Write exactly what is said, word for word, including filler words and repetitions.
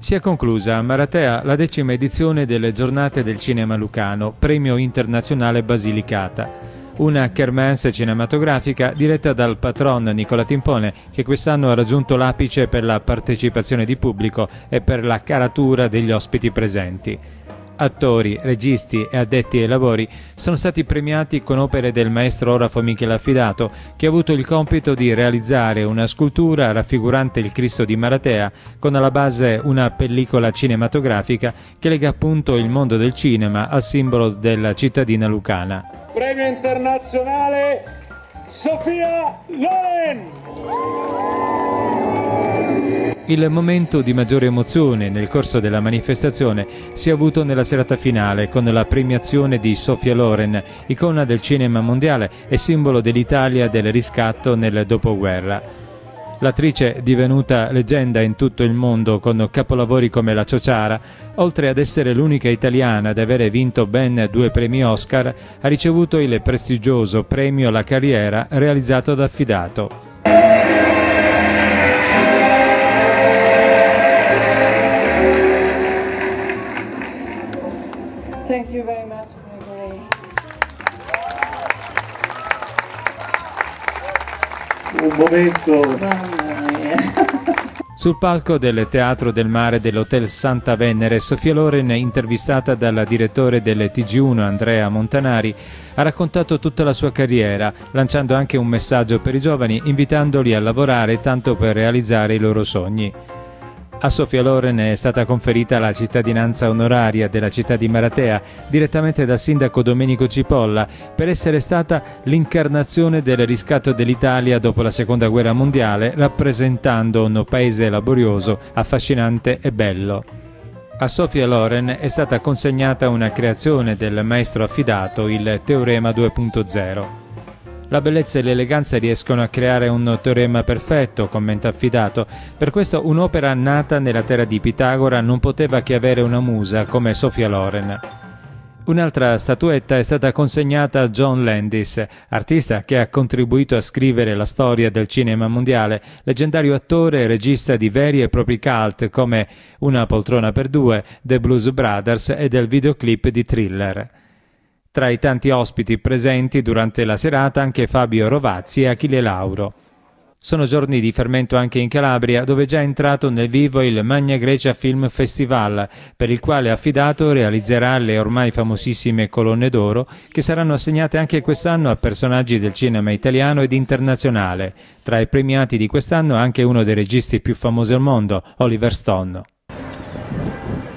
Si è conclusa a Maratea la decima edizione delle Giornate del Cinema Lucano, premio internazionale Basilicata. Una kermesse cinematografica diretta dal patron Nicola Timpone, che quest'anno ha raggiunto l'apice per la partecipazione di pubblico e per la caratura degli ospiti presenti. Attori, registi e addetti ai lavori sono stati premiati con opere del maestro orafo Michele Affidato, che ha avuto il compito di realizzare una scultura raffigurante il Cristo di Maratea, con alla base una pellicola cinematografica che lega appunto il mondo del cinema al simbolo della cittadina lucana. Premio internazionale Sofia Loren! Il momento di maggiore emozione nel corso della manifestazione si è avuto nella serata finale con la premiazione di Sofia Loren, icona del cinema mondiale e simbolo dell'Italia del riscatto nel dopoguerra. L'attrice, divenuta leggenda in tutto il mondo con capolavori come La Ciociara, oltre ad essere l'unica italiana ad avere vinto ben due premi Oscar, ha ricevuto il prestigioso premio alla carriera realizzato da Affidato. Thank you very much. Un momento. Mamma mia. Sul palco del Teatro del Mare dell'Hotel Santa Venere, Sofia Loren, intervistata dal direttore del T G uno Andrea Montanari, ha raccontato tutta la sua carriera, lanciando anche un messaggio per i giovani, invitandoli a lavorare tanto per realizzare i loro sogni. A Sofia Loren è stata conferita la cittadinanza onoraria della città di Maratea direttamente dal sindaco Domenico Cipolla per essere stata l'incarnazione del riscatto dell'Italia dopo la Seconda Guerra Mondiale, rappresentando un paese laborioso, affascinante e bello. A Sofia Loren è stata consegnata una creazione del maestro Affidato, il Teorema due punto zero. La bellezza e l'eleganza riescono a creare un teorema perfetto, commenta Affidato. Per questo un'opera nata nella terra di Pitagora non poteva che avere una musa come Sofia Loren. Un'altra statuetta è stata consegnata a John Landis, artista che ha contribuito a scrivere la storia del cinema mondiale, leggendario attore e regista di veri e propri cult come Una poltrona per due, The Blues Brothers e del videoclip di Thriller. Tra i tanti ospiti presenti durante la serata anche Fabio Rovazzi e Achille Lauro. Sono giorni di fermento anche in Calabria, dove è già entrato nel vivo il Magna Grecia Film Festival, per il quale Affidato realizzerà le ormai famosissime colonne d'oro, che saranno assegnate anche quest'anno a personaggi del cinema italiano ed internazionale. Tra i premiati di quest'anno anche uno dei registi più famosi al mondo, Oliver Stone.